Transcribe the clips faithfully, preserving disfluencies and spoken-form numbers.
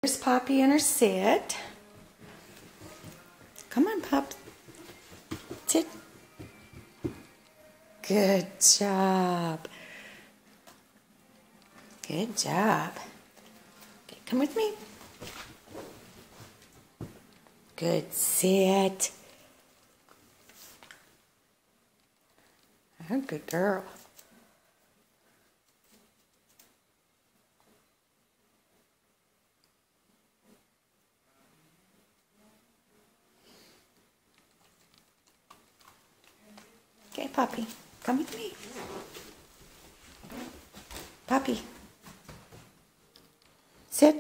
Here's Poppy in her sit. Come on, Pop. Sit. Good job. Good job. Okay, come with me. Good sit. Oh, good girl. Okay, Poppy, come with me. Poppy, sit.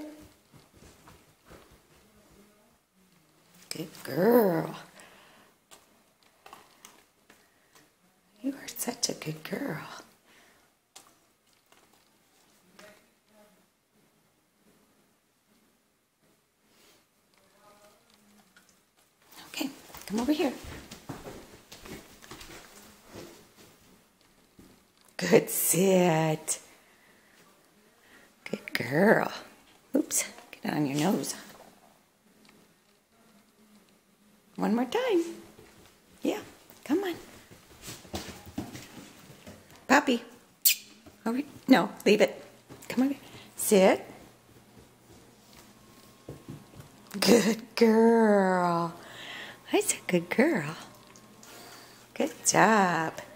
Good girl. You are such a good girl. Okay, come over here. Good sit. Good girl. Oops, get on your nose. One more time. Yeah, come on. Poppy. Over. No, leave it. Come over. Sit. Good girl. That's a good girl. Good job.